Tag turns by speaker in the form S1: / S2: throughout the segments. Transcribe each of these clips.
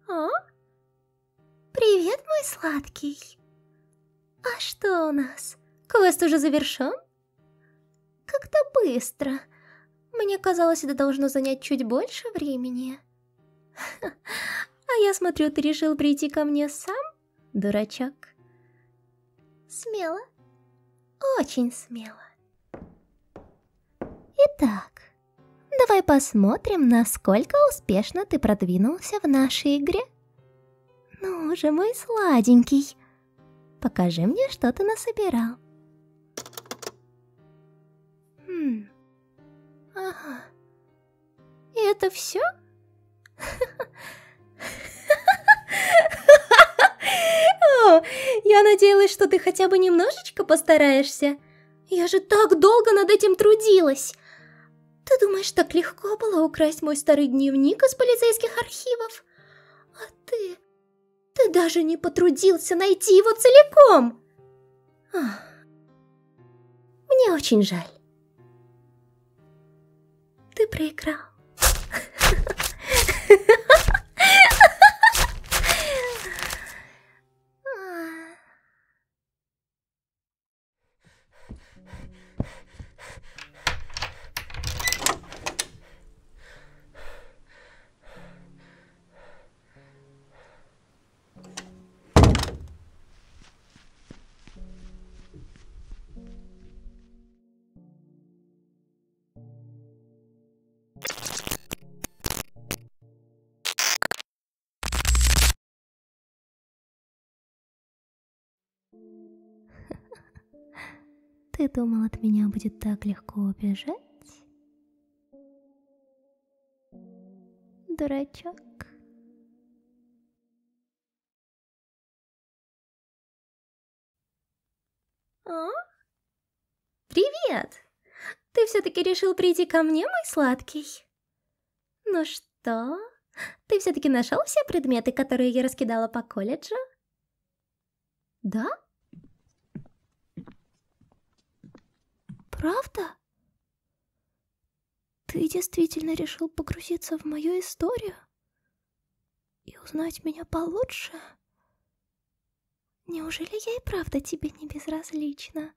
S1: О, привет, мой сладкий. А что у нас? Квест уже завершен? Как-то быстро. Мне казалось, это должно занять чуть больше времени. А я смотрю, ты решил прийти ко мне сам, дурачок. Смело. Очень смело. Итак, давай посмотрим, насколько успешно ты продвинулся в нашей игре. Ну же, мой сладенький, покажи мне, что ты насобирал. Ага. И это все? О, я надеялась, что ты хотя бы немножечко постараешься. Я же так долго над этим трудилась. Ты думаешь, так легко было украсть мой старый дневник из полицейских архивов? А ты даже не потрудился найти его целиком. Мне очень жаль. Ты проиграл. Ты думал, от меня будет так легко убежать? Дурачок. О? Привет! Ты все-таки решил прийти ко мне, мой сладкий? Ну что? Ты все-таки нашел все предметы, которые я раскидала по колледжу? Да? Правда? Ты действительно решил погрузиться в мою историю? И узнать меня получше? Неужели я и правда тебе не безразлична?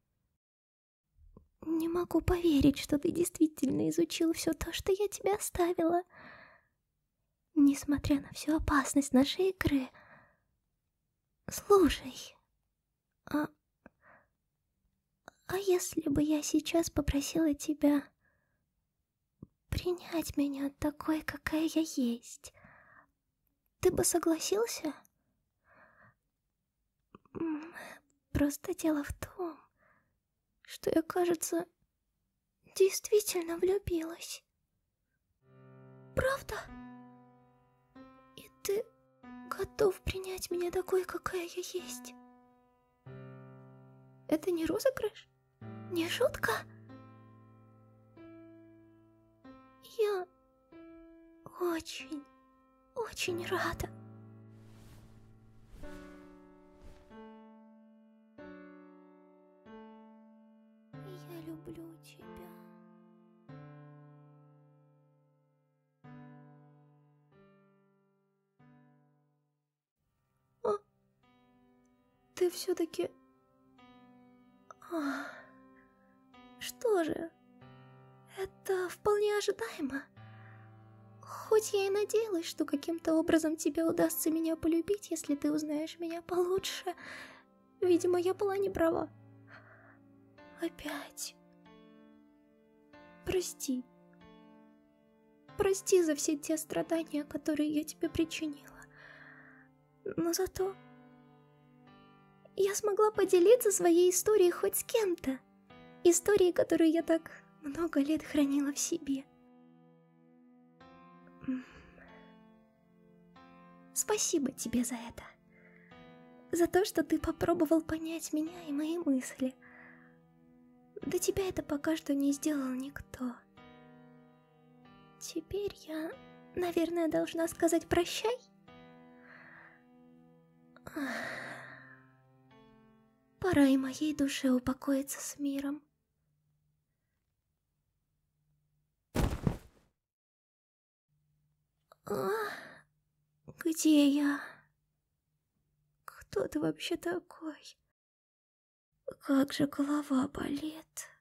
S1: Не могу поверить, что ты действительно изучил все то, что я тебе оставила. Несмотря на всю опасность нашей игры. Слушай, а если бы я сейчас попросила тебя принять меня такой, какая я есть, ты бы согласился? Просто дело в том, что я, кажется, действительно влюбилась. Правда? И ты готов принять меня такой, какая я есть? Это не розыгрыш? Не шутка? Я очень, очень рада. Я люблю тебя. Ты все-таки... Что же, это вполне ожидаемо. Хоть я и надеялась, что каким-то образом тебе удастся меня полюбить, если ты узнаешь меня получше. Видимо, я была не права. Опять. Прости. Прости за все те страдания, которые я тебе причинила. Но зато я смогла поделиться своей историей хоть с кем-то. Историей, которую я так много лет хранила в себе. Спасибо тебе за это. За то, что ты попробовал понять меня и мои мысли. До тебя это пока что не сделал никто. Теперь я, наверное, должна сказать прощай. Пора и моей душе упокоиться с миром. Где я? Кто ты вообще такой? Как же голова болит.